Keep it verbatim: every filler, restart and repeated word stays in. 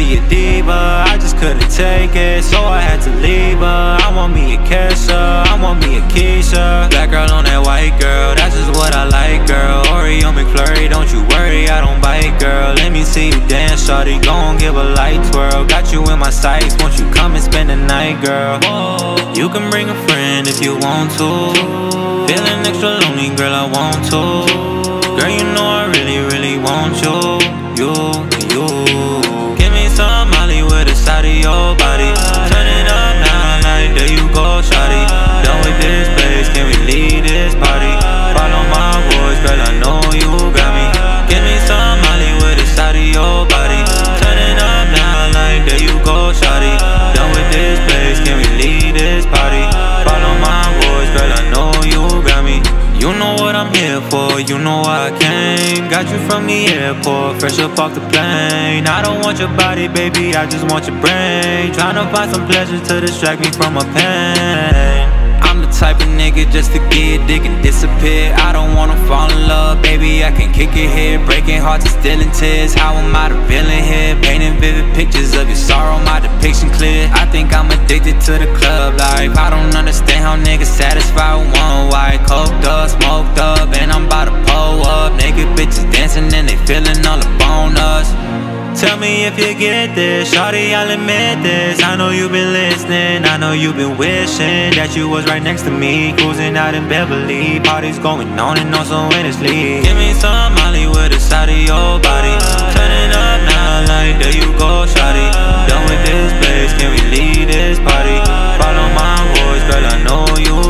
be a diva, I just couldn't take it, so I had to leave her. I want me a Kesha, I want me a Keisha. Black girl on that white girl, that's just what I like, girl. Oreo McFlurry, don't you worry, I don't bite, girl. Let me see you dance, shawty, gon' give a light twirl. Got you in my sights, won't you come and spend the night, girl? Whoa. You can bring a friend if you want to. Feeling extra lonely, girl, I want to. Girl, you know I really, really want you, you, you. Give me some Molly with a side of your body. Turn it up now, like there you go, shawty. Done with this place, can we leave this party? Follow my voice, girl, I know you got me. Give me some Molly with a side of your body. Turn it up now, like there you go, shawty. Done with this place, can we leave this party? Follow my voice, girl, I know you got me. You know what I'm here for, you know why I came. Got you from the airport, fresh up off the plane. I don't want your body, baby, I just want your brain. Tryna find some pleasure to distract me from my pain. I'm the type of nigga just to get dick and disappear. I don't wanna fall in love, baby, I can kick it here. Breaking hearts and stealing tears, how am I the villain here? Painting vivid pictures of your sorrow, my depiction clear. I think I'm addicted to the club life. I don't understand how niggas satisfied with one white. Coked up, smoked up, and I'm about to pull up. Naked bitches dancing and they feeling all up on us. Tell me if you get this, shawty, I'll admit this. I know you've been listening, I know you've been wishing that you was right next to me. Cruising out in Beverly, parties going on and on, so when it's leave. Give me some Molly with a side of your body. Turn it up now, like there you go, shawty. Done with this place, can we leave this party? Follow my voice, girl, I know you